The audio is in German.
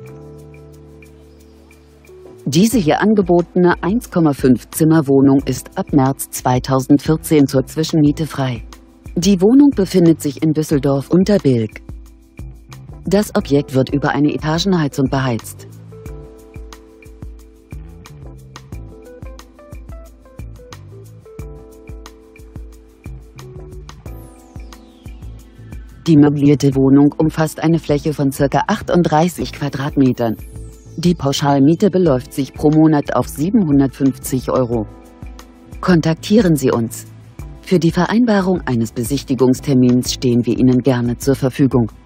Diese hier angebotene 1,5 Zimmerwohnung ist ab März 2014 zur Zwischenmiete frei. Die Wohnung befindet sich in Düsseldorf-Unterbilk. Das Objekt wird über eine Etagenheizung beheizt. Die möblierte Wohnung umfasst eine Fläche von ca. 38 Quadratmetern. Die Pauschalmiete beläuft sich pro Monat auf 750 €. Kontaktieren Sie uns. Für die Vereinbarung eines Besichtigungstermins stehen wir Ihnen gerne zur Verfügung.